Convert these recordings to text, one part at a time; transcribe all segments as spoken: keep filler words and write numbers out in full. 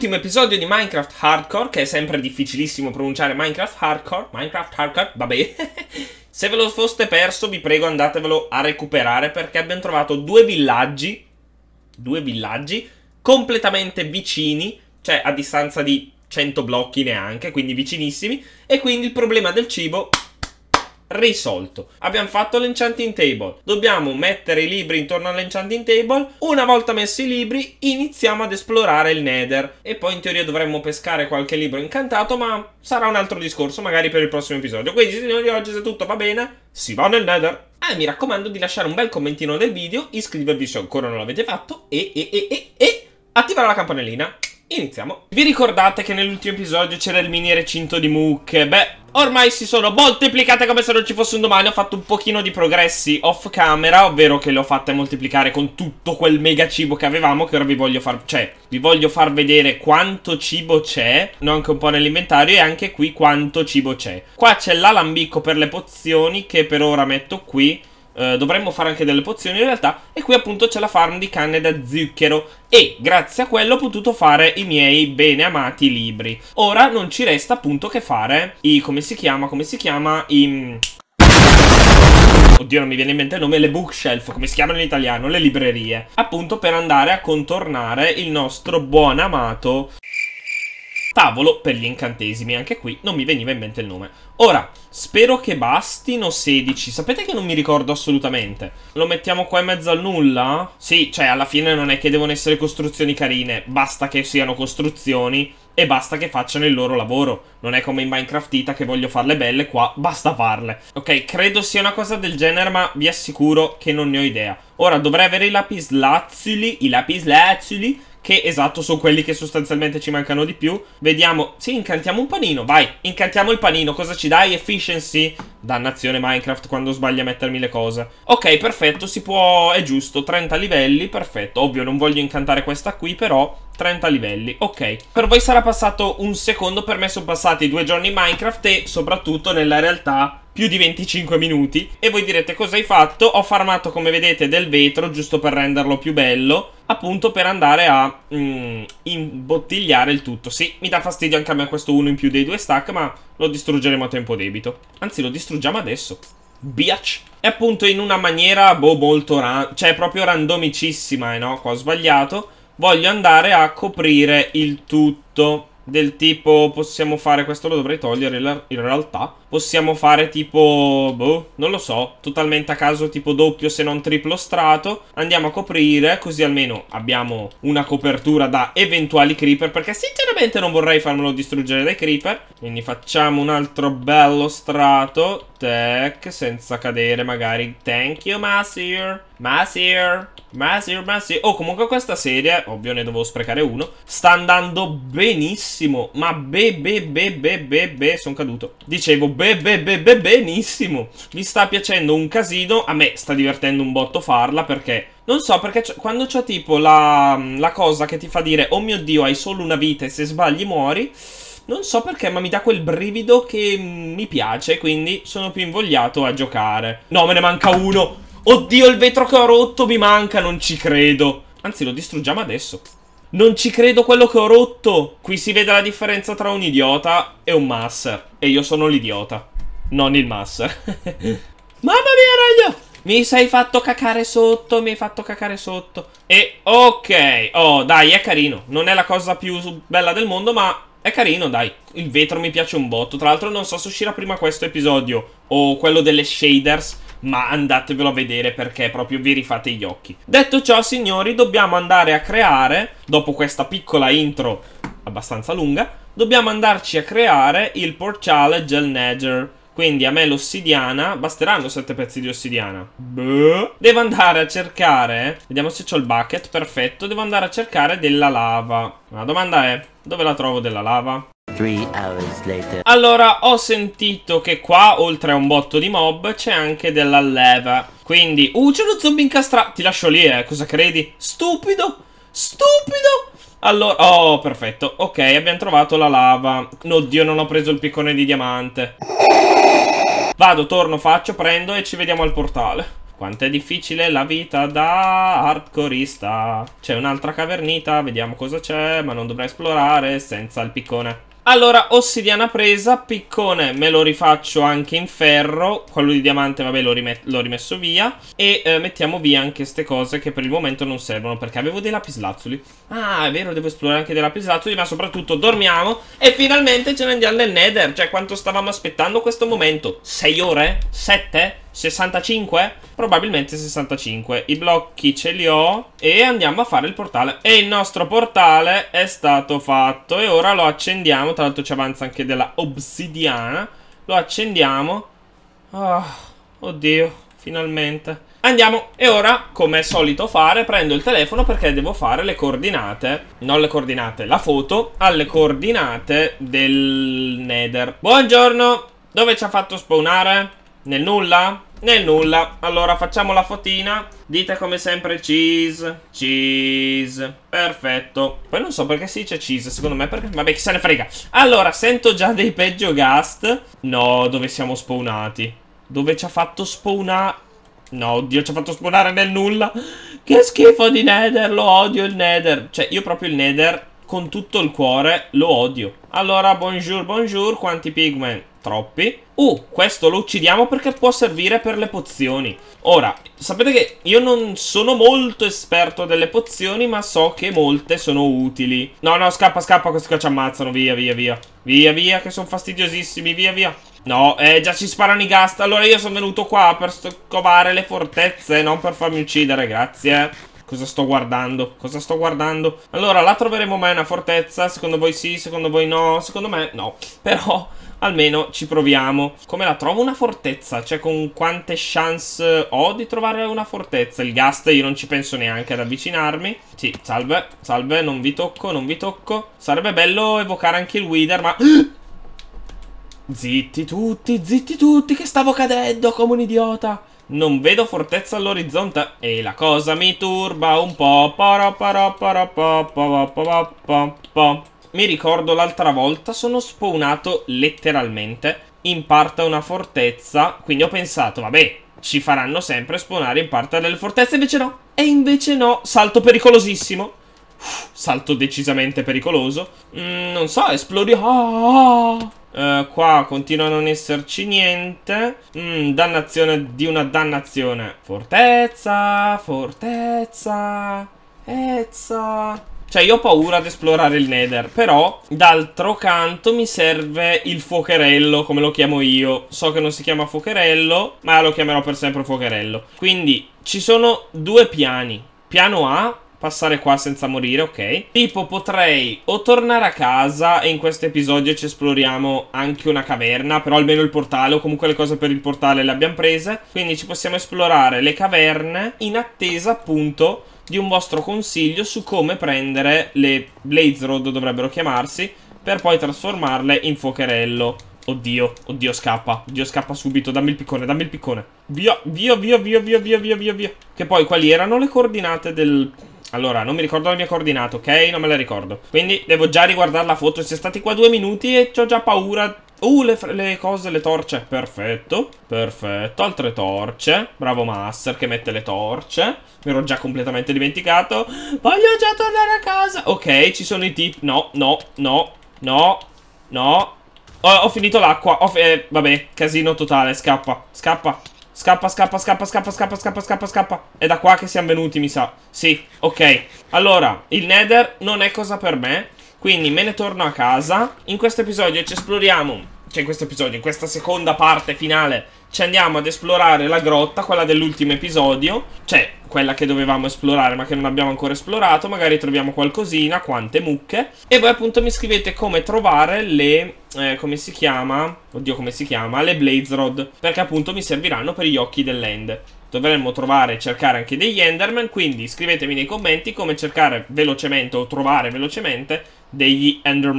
nell'ultimo episodio di Minecraft Hardcore, che è sempre difficilissimo pronunciare Minecraft Hardcore, Minecraft Hardcore, vabbè, se ve lo foste perso vi prego andatevelo a recuperare perché abbiamo trovato due villaggi, due villaggi completamente vicini, cioè a distanza di cento blocchi neanche, quindi vicinissimi, e quindi il problema del cibo risolto. Abbiamo fatto l'enchanting table, dobbiamo mettere i libri intorno all'enchanting table. Una volta messi i libri iniziamo ad esplorare il nether e poi in teoria dovremmo pescare qualche libro incantato, ma sarà un altro discorso magari per il prossimo episodio. Quindi signori, oggi se tutto va bene si va nel nether. E eh, mi raccomando di lasciare un bel commentino nel video, iscrivervi se ancora non l'avete fatto e e e e e attivare la campanellina. Iniziamo. Vi ricordate che nell'ultimo episodio c'era il mini recinto di mucche? Beh, ormai si sono moltiplicate come se non ci fosse un domani. Ho fatto un pochino di progressi off camera, ovvero che le ho fatte moltiplicare con tutto quel mega cibo che avevamo, che ora vi voglio far... cioè, vi voglio far vedere quanto cibo c'è, no, anche un po' nell'inventario, e anche qui quanto cibo c'è. Qua c'è l'alambicco per le pozioni, che per ora metto qui. Uh, dovremmo fare anche delle pozioni in realtà. E qui appunto c'è la farm di canne da zucchero e grazie a quello ho potuto fare i miei bene amati libri. Ora non ci resta appunto che fare i... come si chiama? Come si chiama? I... oddio, non mi viene in mente il nome. Le bookshelf, come si chiamano in italiano? Le librerie. Appunto per andare a contornare il nostro buon amato tavolo per gli incantesimi. Anche qui non mi veniva in mente il nome. Ora, spero che bastino sedici. Sapete che non mi ricordo assolutamente. Lo mettiamo qua in mezzo al nulla? Sì, cioè alla fine non è che devono essere costruzioni carine. Basta che siano costruzioni e basta che facciano il loro lavoro. Non è come in Minecraftita che voglio farle belle, qua basta farle. Ok, credo sia una cosa del genere, ma vi assicuro che non ne ho idea. Ora, dovrei avere i lapislazzuli, i lapislazzuli, che esatto sono quelli che sostanzialmente ci mancano di più. Vediamo, sì, incantiamo un panino, vai, incantiamo il panino. Cosa ci dai? Efficiency? Dannazione Minecraft quando sbaglia a mettermi le cose. Ok, perfetto, si può, è giusto, trenta livelli, perfetto. Ovvio, non voglio incantare questa qui, però trenta livelli, ok. Per voi sarà passato un secondo, per me sono passati due giorni in Minecraft e soprattutto nella realtà più di venticinque minuti. E voi direte cosa hai fatto? Ho farmato, come vedete, del vetro giusto per renderlo più bello, appunto per andare a mm, imbottigliare il tutto. Sì, mi dà fastidio anche a me questo uno in più dei due stack, ma lo distruggeremo a tempo debito. Anzi, lo distruggiamo adesso. Biatch. E appunto in una maniera, boh, molto ran... cioè proprio randomicissima, eh no? Qua ho sbagliato. Voglio andare a coprire il tutto. Del tipo, possiamo fare, questo lo dovrei togliere in realtà. Possiamo fare tipo, boh, non lo so, totalmente a caso, tipo doppio se non triplo strato. Andiamo a coprire, così almeno abbiamo una copertura da eventuali creeper, perché sinceramente non vorrei farmelo distruggere dai creeper. Quindi facciamo un altro bello strato, tech, senza cadere magari. Thank you, Masir. Masir. Masir, Masir. Oh, comunque questa serie, ovvio ne dovevo sprecare uno, sta andando benissimo. Ma be be be be be be, sono caduto. Dicevo be be be be benissimo. Mi sta piacendo un casino. A me sta divertendo un botto farla, perché non so, perché quando c'ho tipo la, la cosa che ti fa dire oh mio Dio, hai solo una vita e se sbagli muori, non so perché, ma mi dà quel brivido che mi piace, quindi sono più invogliato a giocare. No, me ne manca uno. Oddio, il vetro che ho rotto mi manca, non ci credo. Anzi, lo distruggiamo adesso. Non ci credo quello che ho rotto. Qui si vede la differenza tra un idiota e un master. E io sono l'idiota, non il master. Mamma mia, ragno! Mi sei fatto cacare sotto, mi hai fatto cacare sotto. E ok, oh dai, è carino. Non è la cosa più bella del mondo, ma è carino, dai. Il vetro mi piace un botto. Tra l'altro non so se uscirà prima questo episodio o quello delle shaders, ma andatevelo a vedere perché proprio vi rifate gli occhi. Detto ciò, signori, dobbiamo andare a creare, dopo questa piccola intro abbastanza lunga, dobbiamo andarci a creare il portale del nether. Quindi a me l'ossidiana, basteranno sette pezzi di ossidiana. Beh. Devo andare a cercare, vediamo se c'ho il bucket, perfetto. Devo andare a cercare della lava. La domanda è, dove la trovo della lava? Three hours later. Allora, ho sentito che qua, oltre a un botto di mob, c'è anche della lava. Quindi, uh, c'è uno zombie incastrato. Ti lascio lì, eh, cosa credi? Stupido, stupido. Allora, oh, perfetto. Ok, abbiamo trovato la lava. Oddio, non ho preso il piccone di diamante. Vado, torno, faccio, prendo e ci vediamo al portale. Quanto è difficile la vita da hardcoreista. C'è un'altra cavernita, vediamo cosa c'è, ma non dovrei esplorare senza il piccone. Allora, ossidiana presa, piccone me lo rifaccio anche in ferro. Quello di diamante, vabbè, l'ho rimesso via. E eh, mettiamo via anche queste cose che per il momento non servono, perché avevo dei lapislazzuli. Ah, è vero, devo esplorare anche dei lapislazzuli, ma soprattutto dormiamo e finalmente ce ne andiamo nel Nether. Cioè, quanto stavamo aspettando questo momento? sei ore? sette? sessantacinque? Probabilmente sessantacinque. I blocchi ce li ho e andiamo a fare il portale. E il nostro portale è stato fatto e ora lo accendiamo. Tra l'altro ci avanza anche della obsidiana. Lo accendiamo. Oh, oddio, finalmente. Andiamo. E ora, come è solito fare, prendo il telefono perché devo fare le coordinate. Non le coordinate, la foto alle coordinate del Nether. Buongiorno. Dove ci ha fatto spawnare? Nel nulla? Nel nulla. Allora facciamo la fotina. Dite come sempre cheese. Cheese. Perfetto. Poi non so perché si dice cheese. Secondo me perché... Vabbè, chi se ne frega. Allora, sento già dei peggio ghast. No, dove siamo spawnati? Dove ci ha fatto spawnare? No, oddio, ci ha fatto spawnare nel nulla. Che schifo di Nether. Lo odio il Nether. Cioè, io proprio il Nether con tutto il cuore lo odio. Allora, bonjour, bonjour. Quanti pigmen? Troppi. Uh, questo lo uccidiamo perché può servire per le pozioni. Ora, sapete che io non sono molto esperto delle pozioni, ma so che molte sono utili. No, no, scappa, scappa, questi qua ci ammazzano. Via, via, via. Via, via, che sono fastidiosissimi. Via, via. No, eh, già ci sparano i ghast. Allora io sono venuto qua per scovare le fortezze, non per farmi uccidere, grazie. Cosa sto guardando? Cosa sto guardando? Allora, la troveremo mai una fortezza? Secondo voi sì, secondo voi no? Secondo me no. Però... almeno ci proviamo. Come la trovo una fortezza? Cioè, con quante chance ho di trovare una fortezza? Il ghast io non ci penso neanche ad avvicinarmi. Sì, salve, salve, non vi tocco, non vi tocco. Sarebbe bello evocare anche il Wither, ma... zitti tutti, zitti tutti, che stavo cadendo come un idiota. Non vedo fortezza all'orizzonte e la cosa mi turba un po'. Mi ricordo l'altra volta sono spawnato letteralmente in parte a una fortezza, quindi ho pensato, vabbè, ci faranno sempre spawnare in parte delle fortezze, invece no. E invece no, salto pericolosissimo. Uff, salto decisamente pericoloso. Mm, non so, esplodi... Ah! Uh, qua continua a non esserci niente. mm, Dannazione di una dannazione. Fortezza, fortezza, ezza. Cioè io ho paura ad esplorare il Nether, però d'altro canto mi serve il fuocherello, come lo chiamo io. So che non si chiama fuocherello, ma lo chiamerò per sempre fuocherello. Quindi ci sono due piani. Piano A, passare qua senza morire, ok. Tipo potrei o tornare a casa e in questo episodio ci esploriamo anche una caverna, però almeno il portale o comunque le cose per il portale le abbiamo prese. Quindi ci possiamo esplorare le caverne in attesa appunto di un vostro consiglio su come prendere le Blaze Rod, dovrebbero chiamarsi, per poi trasformarle in fuocherello. Oddio, oddio scappa, oddio scappa subito, dammi il piccone, dammi il piccone. Via, via, via, via, via, via, via, via, via. Che poi quali erano le coordinate del... Allora, non mi ricordo la mia coordinata, ok? Non me la ricordo. Quindi devo già riguardare la foto. Siamo stati qua due minuti e ho già paura. Uh, le, le cose, le torce. Perfetto, perfetto. Altre torce. Bravo Master che mette le torce. Mi ero già completamente dimenticato. Voglio già tornare a casa. Ok, ci sono i tip. No, no, no, no, no. Ho, ho finito l'acqua. Eh, vabbè, casino totale. Scappa, scappa. Scappa, scappa, scappa, scappa, scappa, scappa, scappa, scappa. È da qua che siamo venuti, mi sa. Sì, ok. Allora, il Nether non è cosa per me, quindi me ne torno a casa. In questo episodio ci esploriamo, cioè in questo episodio, in questa seconda parte finale, ci andiamo ad esplorare la grotta, quella dell'ultimo episodio. Cioè, quella che dovevamo esplorare ma che non abbiamo ancora esplorato. Magari troviamo qualcosina, quante mucche. E voi appunto mi scrivete come trovare le... Eh, come si chiama? Oddio, come si chiama? Le Blaze Rod, perché appunto mi serviranno per gli occhi dell'end. Dovremmo trovare e cercare anche degli Enderman, quindi scrivetemi nei commenti come cercare velocemente o trovare velocemente degli Enderman.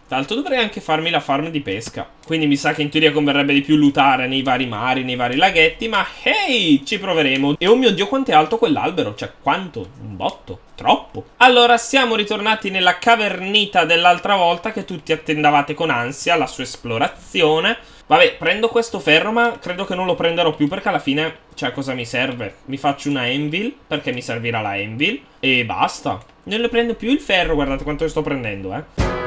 Tra l'altro dovrei anche farmi la farm di pesca. Quindi mi sa che in teoria converrebbe di più lootare nei vari mari, nei vari laghetti. Ma hey, ci proveremo. E oh mio Dio, quanto è alto quell'albero. Cioè, quanto? Un botto. Troppo. Allora, siamo ritornati nella cavernita dell'altra volta che tutti attendavate con ansia la sua esplorazione. Vabbè, prendo questo ferro, ma credo che non lo prenderò più perché alla fine, cioè, cosa mi serve? Mi faccio una anvil, perché mi servirà la anvil, e basta. Non ne prendo più il ferro, guardate quanto sto prendendo, eh.